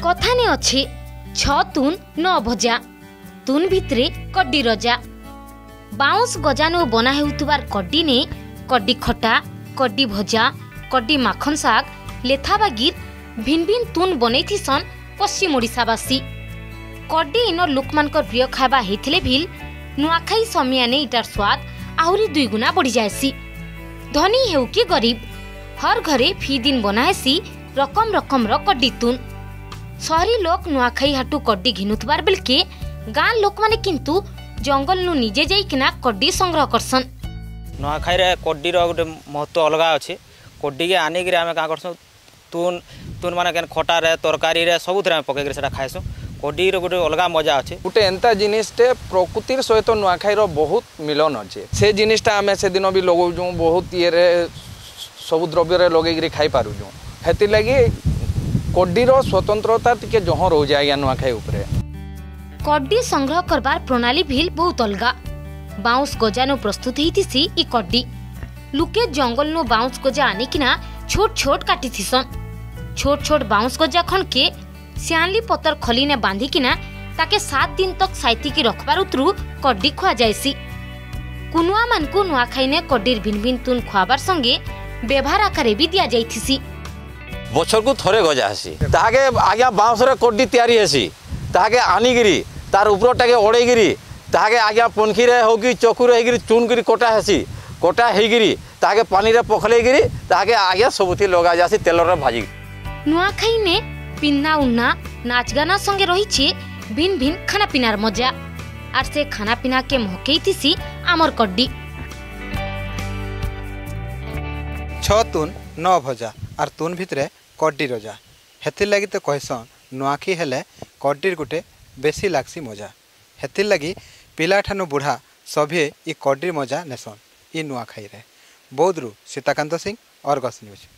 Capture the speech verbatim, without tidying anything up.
कथाने अच्छी छ तुन न भजा तुन भितरे कड्डी रजा। बाउंस गजानु बना हेउतुबार कड्डी ने कड्डी खटा कड्डी भजा कड्डी माखन साग लेथा बागिर भिन भिन तुन बनै थिसन पश्चिम ओडिशावासी। कड्डी इन लोकमानकर प्रिय खाइबा हेथिले भिल नुआखाई समियाने इटार स्वाद आहुरी दुई गुना बढ़ी जाएसी। धनी हेउ कि गरीब हर घरे फी दिन बनाएसी रकम रकम रो कड्डी तुन। शहरी लोक नुआखाई हाटू कड्डी घिनुथबार बेलके गाँ लोक माने किंतु जंगल नु निजे जाइकिना कड्डी संग्रह करसन। नुआखाई रे कड्डी रो गोटे महत्व अलगा अछि। कड्डी के आनी गिरे आमे का करसु तुन तुन माने केन खटा रे तरकारी रे सब थरे पके गिरे सेटा खाइसु। कड्डी रो गोटे अलगा मजा अछि। गोटे एंता जिनिसटे प्रकृतिर सहित नुआखाई रो बहुत मिलन अछि। से जिनिसटा आमे से दिन भी लगौ जो बहुत ये रे सब द्रव्य रे लगे गिरे खाइ पारु जो हेति लागि कड्डी रो स्वतंत्रता टिके जह रह जाय नुआखाई उपरे। कड्डी संग्रह करबार प्रणाली भिल बहुत अलगा। बाउंस गजानु प्रस्तुत हेतिसी ई कड्डी। लुके जंगल नु बाउंस गजा आनिकिना छोट छोट काटी थिसन। छोट छोट बाउंस गजा खन के सियानली पतर खली ने बांधिकिना ताके सात दिन तक साइती की रखबार उतरु कड्डी खुआ जायसी। कुनुआ मानकु नुआखाई ने कड्डीर भिन भिन तुन खुआबार संगे व्यवहार आकारे भी दिया जायथिसी। बछर को थरे गजा हसी ताके आज्ञा बाउंस रे कड्डी तयारी हसी ताके आनिगिरी तार उपरटाके ओड़ेगिरी ताके आज्ञा पनखी रे हो कि चकु रे हेगिरी चुन गिरी कोटा हसी कोटा हेगिरी ताके पानी रे पखलेगिरी ताके आज्ञा सबुथी लगा जासी तेल रे भाजी। नुआखाई ने पिन्ना उन्ना नाच गाना संगे रहिछि भिन भिन खाना पिनार मजा आर से खाना पिना के महकेइतिसी आमर कड्डी। छ तुन न भजा आर तुन भितरे कड्डी रजा हेतिर लगी तो कहसन नुआखी हेले कड्डीर गुटे बेसी लागसी मजा। हेतिर लगी पिला ठानु बुढ़ा सभे ई कड्डीर मजा नेसन ई नुआखाई रे। बौद्धरू सीताकांत सिंह, अर्गस न्यूज।